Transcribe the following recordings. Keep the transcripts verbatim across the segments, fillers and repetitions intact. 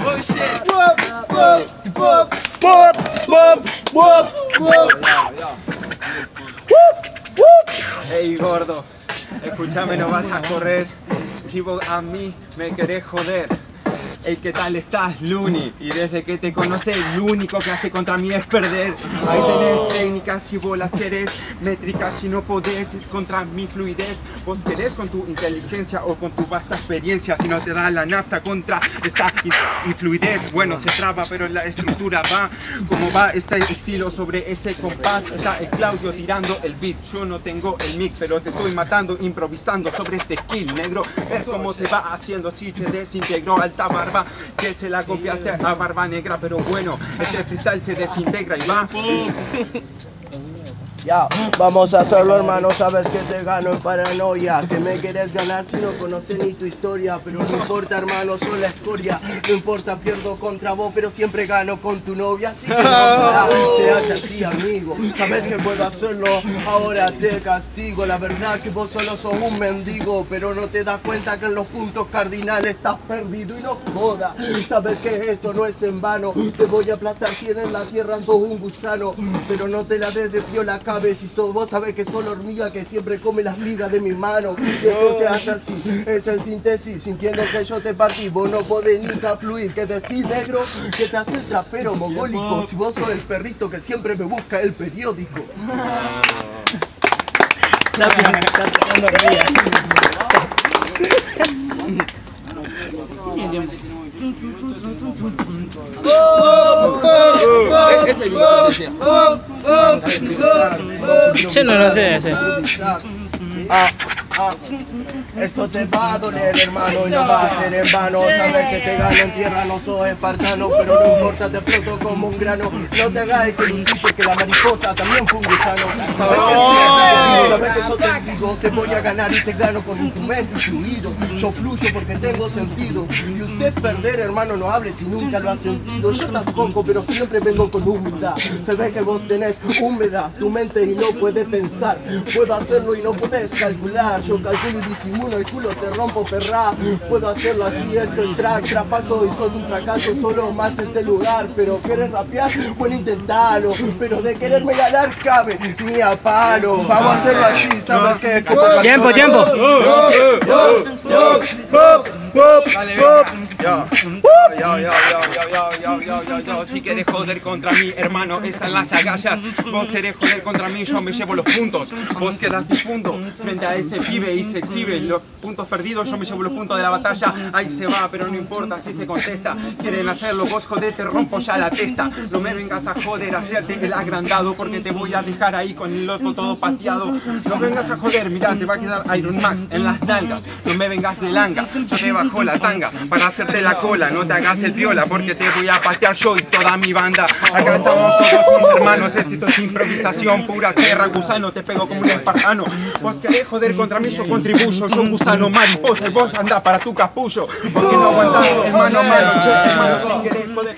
Oh shit. Whoop, whoop, whoop, Whoop, whoop, whoop, whoop. Ey, gordo, escúchame, no vas a correr. Si vos a mí me querés joder. Ey, ¿qué tal estás, Looney? Y desde que te conocí, lo único que hace contra mí es perder. Ahí tenés técnicas si vos las querés, métricas si no podés, contra mi fluidez. Vos querés con tu inteligencia o con tu vasta experiencia, si no te da la nafta contra esta influidez. Bueno, se traba, pero la estructura va como va este estilo sobre ese compás. Está el Claudio tirando el beat, yo no tengo el mix, pero te estoy matando improvisando sobre este skill, negro. Es como se va haciendo si te desintegró alta barba, que se la copiaste a Barba Negra, pero bueno, ese freestyle te desintegra y va. Ya, vamos a hacerlo, hermano, sabes que te gano en paranoia. Que me quieres ganar si no conoces ni tu historia. Pero no importa, hermano, soy la escoria. No importa, pierdo contra vos, pero siempre gano con tu novia. Así que no será, se hace así, amigo. Sabes que puedo hacerlo, ahora te castigo. La verdad que vos solo sos un mendigo, pero no te das cuenta que en los puntos cardinales estás perdido y no jodas. Sabes que esto no es en vano. Te voy a aplastar si en la tierra sos un gusano, pero no te la des de piola. Si sos, vos sabés que soy la hormiga que siempre come las ligas de mi mano. Y esto se hace así, es el síntesis. Sintiendo que yo te partí, vos no podés ni fluir. Que decir, negro, que te hace trapero mogólico. Si vos sos el perrito que siempre me busca el periódico. Ese es el video que decía. Yo no lo sé ese. Ah, ah, esto te va a doler, hermano, y no va a ser en vano. Sabes que te gano en tierra, no soy espartano, pero no importa, te exploto como un grano. No te hagas que luciste, que la mariposa también fue un gusano. Sabes que sí, sabes que yo te digo, te voy a ganar y te gano con instrumento y fluido. Yo fluyo porque tengo sentido. Y usted perder, hermano, no hable si nunca lo ha sentido. Yo tampoco, pero siempre vengo con humildad. Se ve que vos tenés humedad, tu mente y no puedes pensar. Puedo hacerlo y no podés calcular. Yo calculo y disimulo, el culo te rompo, perra. Puedo hacerlo así, esto es track, trapazo y sos un fracaso solo más este lugar. Pero quieres rapear, bueno intentarlo, pero de quererme ganar cabe ni a palo. Vamos a hacerlo así, sabes que Tiempo, tiempo. Dale, venga. Yo, yo, yo, yo, yo, yo, yo, yo, yo, yo. Si quieres joder contra mí, hermano, están las agallas. Vos querés joder contra mí, yo me llevo los puntos. Vos quedás difundo frente a este pibe y se exhibe. Los puntos perdidos, yo me llevo los puntos de la batalla. Ahí se va, pero no importa si se contesta. Quieren hacerlo, vos joder, te rompo ya la testa. No me vengas a joder, a hacerte el agrandado, porque te voy a dejar ahí con el otro todo pateado. No me vengas a joder, mirá, te va a quedar Iron Max en las nalgas. No me vengas de langa, yo te bajo la tanga para hacerte la cola. No te hagas el viola, porque te voy a patear yo y toda mi banda. Acá estamos todos mis hermanos, esto es improvisación pura tierra. Gusano, te pego como un espartano. Vos querés joder contra mí, yo contribuyo. Yo gusano, mariposa, y vos andá para tu capullo. Porque no aguantás, hermano malo, che, hermano, si querés joder.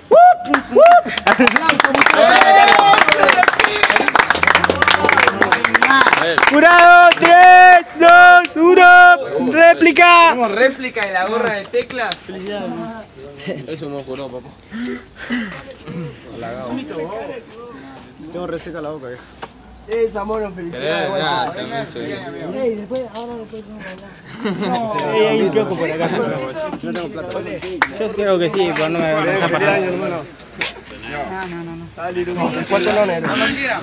Jurado, tres, dos, uno, réplica. Como réplica de la gorra de teclas. Eso me juró, papá. tengo reseca la boca, vieja. Esa mono, felicidades. Gracias, mucho bien. Ey, después, ahora después vamos a hablar. Hay un kiosco por acá. No tengo plata. Yo creo que sí, pero no me va a alcanzar para nada. No, no, no, no. ¿Cuánto no, negro?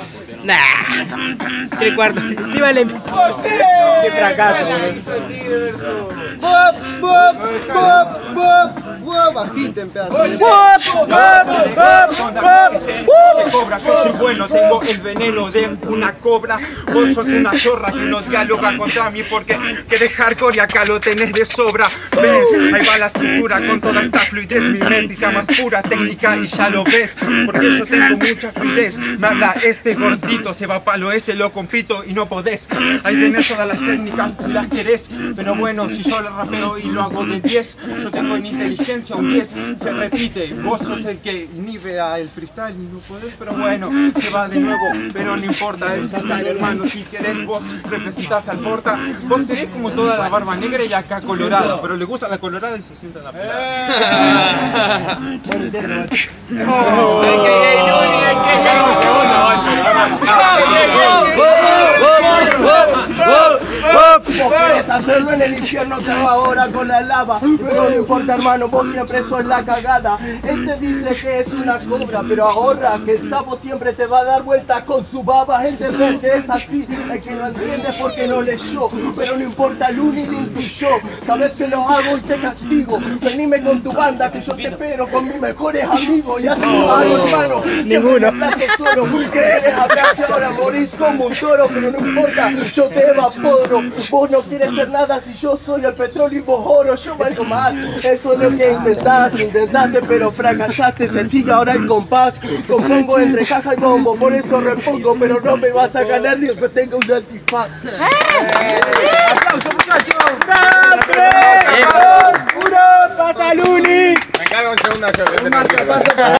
Nah, tres cuartos. Sí vale. Qué fracaso, boludo. ¡Bop, bop, bop, bop! ¡Bop! Bajito en pedazos. ¡Bop, bop, bop, Te cobra, yo soy bueno, tengo el veneno de una cobra. Vos sos una zorra que no dialoga contra mí porque querés hardcore y acá lo tenés de sobra. ¿Ves? Ahí va la estructura con toda esta fluidez mimética más pura técnica y ya lo ves. Porque yo tengo mucha fluidez. Me habla este gordito, se va pa'l oeste, lo compito y no podés. Ahí tenés todas las técnicas si las querés. Pero bueno, si yo lo rapeo y lo hago de diez, yo tengo en inteligencia un diez, se repite. Vos sos el que inhibe a para el freestyle y no puedes, pero bueno, se va de nuevo, pero no importa, es freestyle, hermano. Si querés, vos representas al Porta, vos tenés como toda la barba negra y acá colorada, pero le gusta la colorada y se sienta en la pelada. Vos querés hacerlo en el infierno, te va ahora con la lava. Pero no importa, hermano, vos siempre sos la cagada. Este dice que es una cobra, pero ahorra que el sapo siempre te va a dar vueltas con su baba. Entendés que es así, el que no entiende porque no leyó. Pero no importa, el uni ni yo. Sabes que lo hago y te castigo. Venime con tu banda que yo te espero con mis mejores amigos. Y así lo hago, hermano. Ninguno. Plato solo, que eres hablarse ahora, morís como un toro. Pero no importa, yo te evaporo. Vos no quieres ser nada si yo soy el petróleo y vos oro. Yo valgo más, eso es lo que intentás. Intentaste pero fracasaste, sencillo ahora el compás. Compongo entre caja y bombo, por eso repongo. Pero no me vas a ganar ni aunque tenga un antifaz. ¡Aplausos, muchachos! ¡Tres! ¡Uno! ¡Pasa Luni! Me encargo en segunda show.